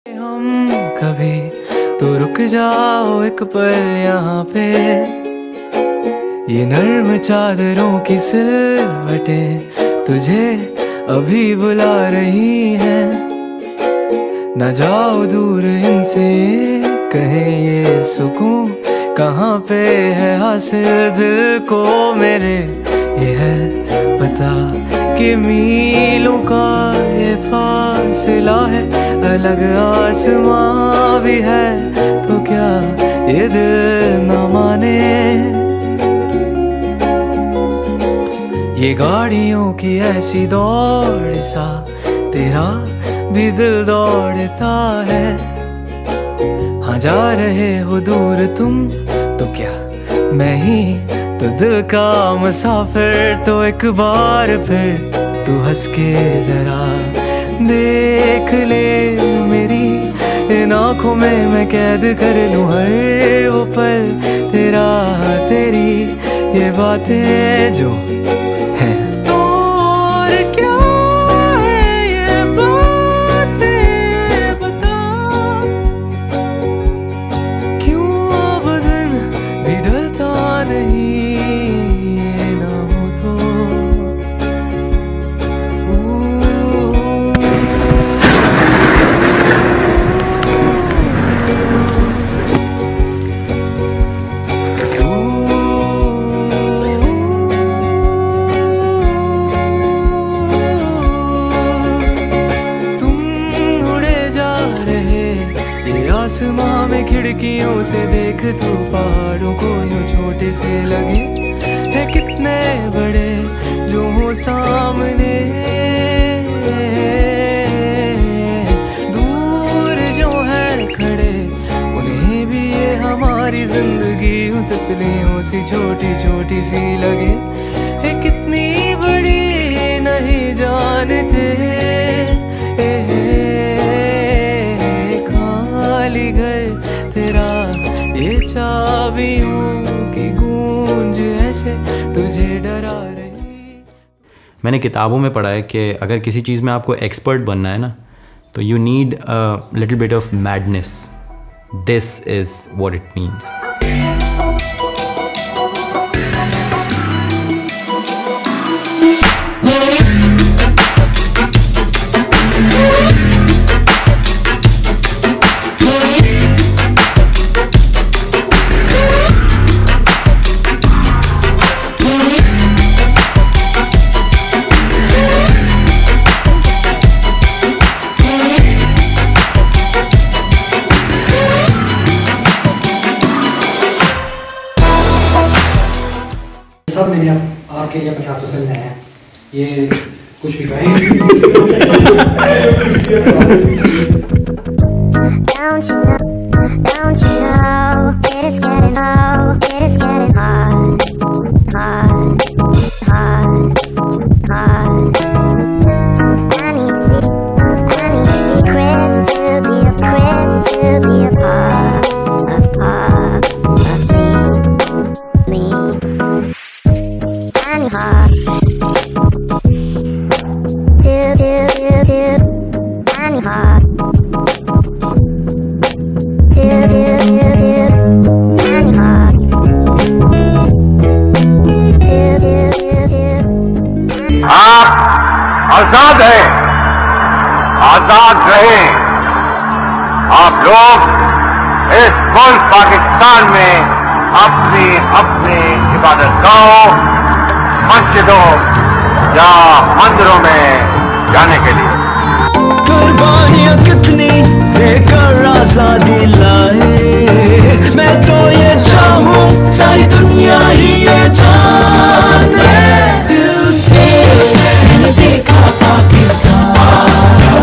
हम कभी तो रुक जाओ एक पल यहाँ पे, ये नर्म चादरों की सिलवटें तुझे अभी बुला रही हैं। न जाओ दूर इनसे, कहें ये सुकून कहाँ पे है हासिल दिल को मेरे। ये है पता कि मीलों का ये फासला है, अलग आसमां भी है, तो क्या ये दिल न माने। ये गाड़ियों की ऐसी दौड़ सा तेरा भी दिल दौड़ता है। हाँ जा रहे हो दूर तुम तो क्या मैं ही तो दिल का मुसाफिर। तो एक बार फिर तू हंस के जरा देख ले मेरी इन आँखों में, मैं कैद कर लूँ हर वो पल तेरा, तेरी ये बातें जो हैं। तो और क्या है ये बातें बता, क्यों अब दिन भी ढलता नहीं, ये ना हो तो। आसमां में खिड़कियों से देख तू पहाड़ों को यूं छोटे से लगे है कितने बड़े जो हो सामने। दूर जो है खड़े उन्हें भी ये हमारी जिंदगी यूं तितलियों सी छोटी छोटी सी लगे है कितनी बड़ी नहीं जानते। घर तेरा ये चाबियों की गूंज ऐसे तुझे डरा रही। मैंने किताबों में पढ़ा है कि अगर किसी चीज़ में आपको एक्सपर्ट बनना है ना, तो you need a little bit of madness. This is what it means. सब मैंने आपके लिए अपने हाथों से बनाया है। ये कुछ भी गाएं। Don't you know, it is getting hard, hard, hard, hard. I need secrets to be a part of me. I need hard to I need hard. आप आजाद हैं, आजाद रहे। आप लोग इस मुल्क पाकिस्तान में अपनी अपनी इबादत गाहों, मस्जिदों या मंदिरों में जाने के लिए कुर्बानियां कितनी देकर आजादी लाए। मैं तो ये चाहूं सारी दुनिया ही ये चाहे।